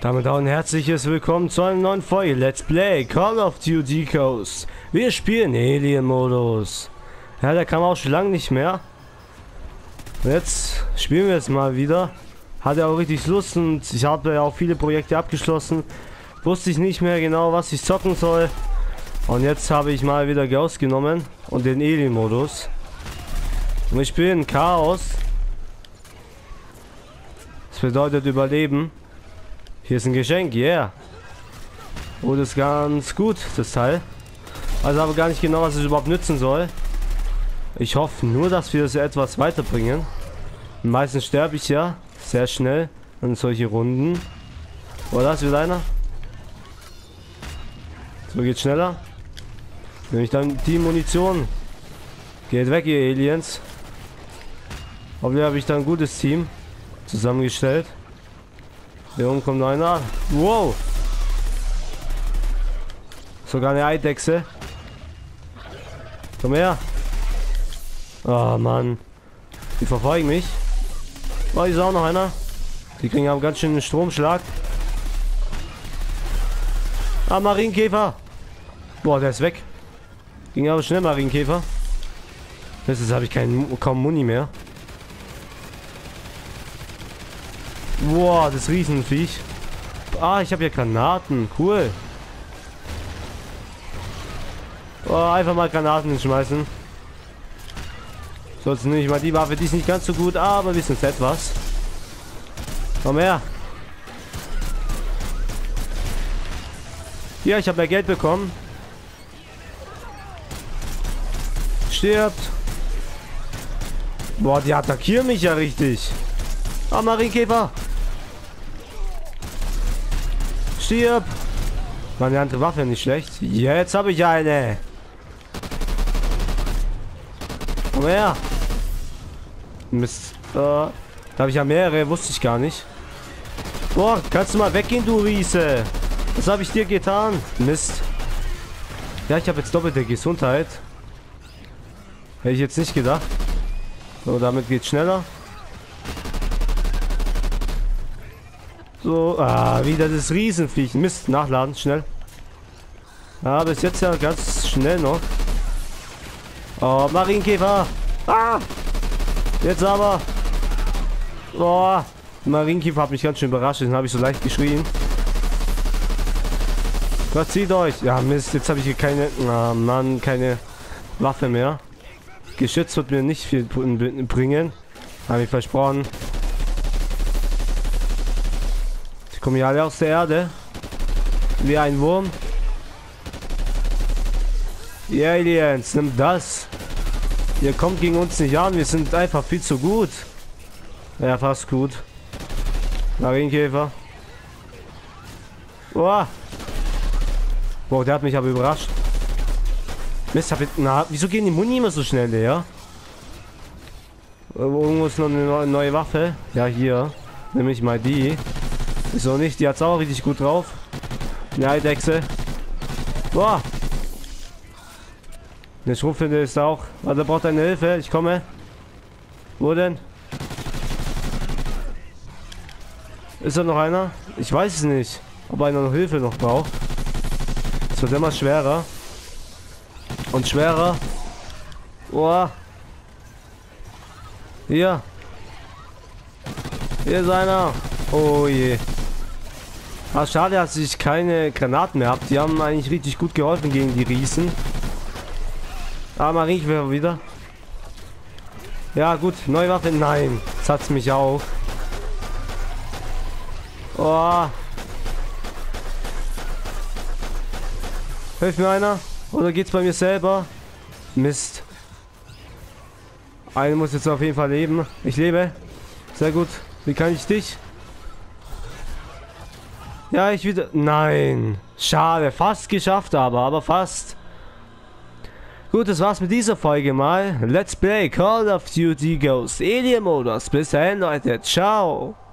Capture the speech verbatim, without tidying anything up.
Damit auch ein herzliches Willkommen zu einer neuen Folge Let's Play Call of Duty Ghosts. Wir spielen Alien-Modus. Ja, der kam auch schon lange nicht mehr. Jetzt spielen wir es mal wieder. Hatte auch richtig Lust und ich habe ja auch viele Projekte abgeschlossen. Wusste ich nicht mehr genau, was ich zocken soll. Und jetzt habe ich mal wieder Ghost genommen und den Alien-Modus. Und ich spiele Chaos. Das bedeutet Überleben. Hier ist ein Geschenk, yeah. Oh, das ist ganz gut, das Teil. Also aber gar nicht genau, was es überhaupt nützen soll. Ich hoffe nur, dass wir das etwas weiterbringen. Meistens sterbe ich ja sehr schnell in solche Runden. Oh, da ist wieder einer. So geht schneller. Nehme ich dann die Munition. Geht weg, ihr Aliens. Hoffentlich habe ich da ein gutes Team zusammengestellt. Hier oben kommt noch einer. Wow! Sogar eine Eidechse. Komm her. Oh Mann. Die verfolgen mich. Oh, hier ist auch noch einer. Die kriegen aber ganz schön einen Stromschlag. Ah, Marienkäfer. Boah, der ist weg. Ging aber schnell, Marienkäfer. Jetzt habe ich keinen, kaum Muni mehr. Boah, das Riesenviech. Ah, ich habe hier Granaten. Cool. Oh, einfach mal Granaten schmeißen. Sonst nicht mal die Waffe, die ist nicht ganz so gut, aber wissen etwas. Komm her. Ja, ich habe mehr Geld bekommen. Stirbt. Boah, die attackieren mich ja richtig. Ah, Marienkäfer. Stirb. Meine andere Waffe nicht schlecht. Jetzt habe ich eine. Komm her. Mist. Äh, da habe ich ja mehrere, wusste ich gar nicht. Boah, kannst du mal weggehen, du Riese. Was habe ich dir getan? Mist. Ja, ich habe jetzt doppelte Gesundheit. Hätte ich jetzt nicht gedacht. So, damit geht's schneller. So, ah, wieder das Riesenviech. Mist, nachladen, schnell. Ja, bis jetzt ja ganz schnell noch. Oh, Marienkäfer. Ah! Jetzt aber. Boah, Marienkäfer hat mich ganz schön überrascht. Den habe ich so leicht geschrien. Verzieht euch. Ja, Mist, jetzt habe ich hier keine, ah, Mann, keine Waffe mehr. Geschütz wird mir nicht viel bringen. Habe ich versprochen. Die kommen ja alle aus der Erde. Wie ein Wurm. Die Aliens, nimm das. Ihr kommt gegen uns nicht an. Wir sind einfach viel zu gut. Ja, fast gut. Marienkäfer. Boah. Boah, der hat mich aber überrascht. Mist, hab ich, na, wieso gehen die Muni immer so schnell leer? Irgendwo ist noch eine neue Waffe. Ja, hier. Nehme ich mal die. Wieso nicht? Die hat's auch richtig gut drauf. Eine Eidechse. Boah. Eine Schrotflinte ist auch. Also braucht eine Hilfe. Ich komme. Wo denn? Ist da noch einer? Ich weiß es nicht. Ob einer noch Hilfe noch braucht. Es wird immer schwerer. Und schwerer. Boah. Hier. Hier ist einer. Oh je. Ah, schade, dass ich keine Granaten mehr habe. Die haben eigentlich richtig gut geholfen gegen die Riesen. Ah, Marienkäfer wieder. Ja, gut. Neue Waffe. Nein. Das hat's mich auch. Oh. Hilft mir einer? Oder geht's bei mir selber? Mist. Einer muss jetzt auf jeden Fall leben. Ich lebe. Sehr gut. Wie kann ich dich? Ja, ich wieder. Nein. Schade. Fast geschafft, aber. Aber fast. Gut, das war's mit dieser Folge mal. Let's Play Call of Duty Ghosts Alien Modus. Bis dahin, Leute. Ciao.